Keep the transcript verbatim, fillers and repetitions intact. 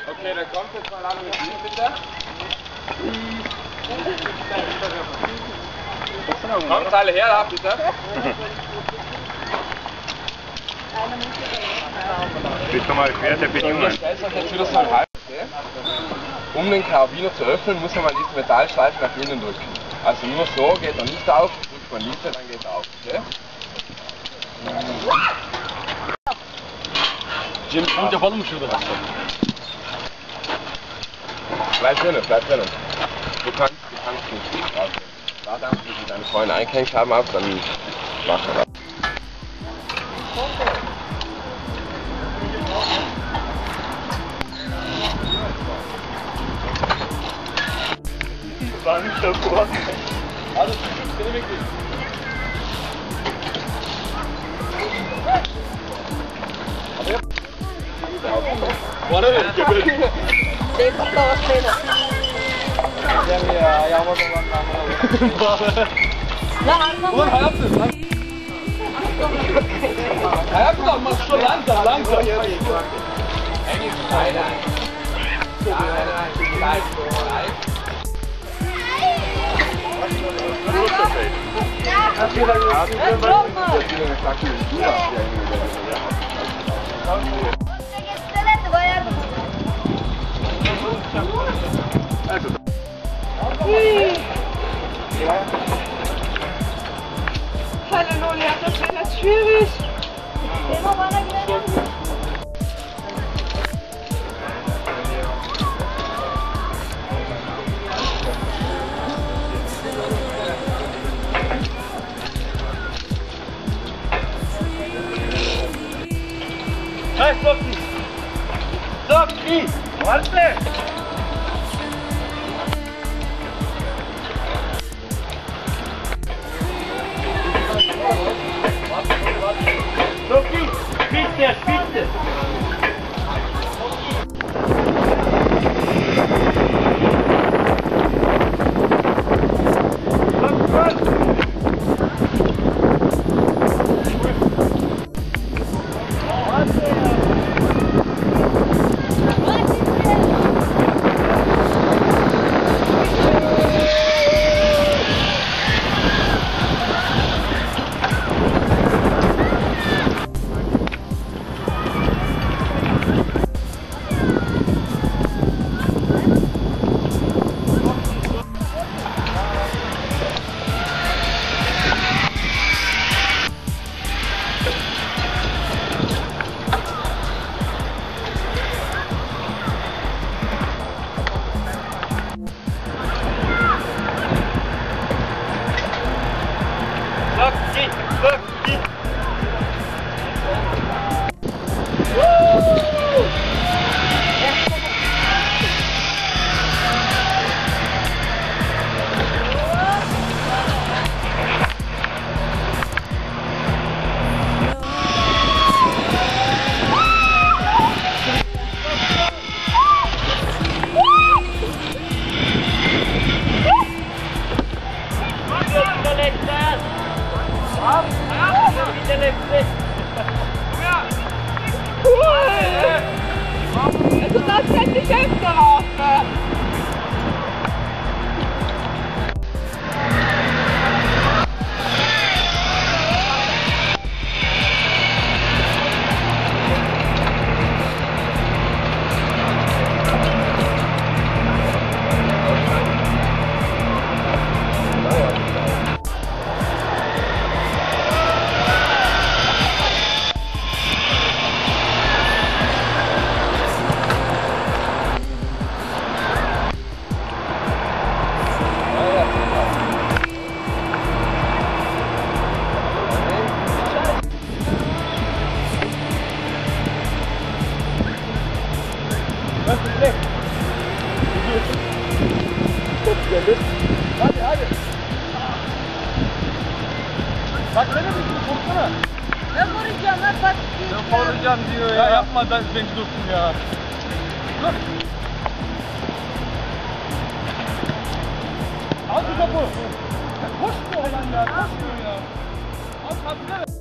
Okay, dann kommt jetzt mal an mit ihm, bitte. Kommt alle her, da, bitte. Bist du mal quer, der bin Junge. Um den Karabiner zu öffnen, muss man diesen Metallstreifen nach innen drücken. Also nur so geht er nicht auf, drückt man nicht, dann geht er auf. Okay? Jim, kommt ja voll um Schulter. Bleib drinnen, bleib drinnen. Du kannst, du kannst nicht. Warte, warte ab, bis sie deine Freunde eingehängt haben, ab, dann mach er das. War nicht davor. Alles gut, bin ich wirklich. Bora ver, quer ver? Sempre estou a cena. Ya yağmur dolanlar. Lan arkamda. Ulan hayatım lan. Hayatım lan mach schon langsam, langsam. Nein, nein. Nein, nein, bleib so, bleib. Halleluja, das wird jetzt schwierig. Immer weiter gewinnen. Hey, Sophie! Sophie! Warte! Sophie! Spitze, Spitze! Sophie! Sophie! Also das hätte ich öfter raus. Was ist weg? Hadi hadi. Bak ne demek bu korksana. Ben vuracağım lan bak. Ben koruyacağım diyor ya. Ya yapma ben beni dursun ya. Dur. Al şu topu. Ya koşmuyor lan ya. Koşmuyor ya. Al kapıda.